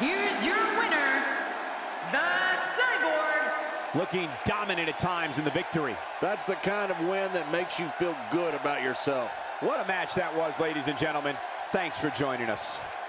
Here's your winner, the Cyborg. Looking dominant at times in the victory. That's the kind of win that makes you feel good about yourself. What a match that was, ladies and gentlemen. Thanks for joining us.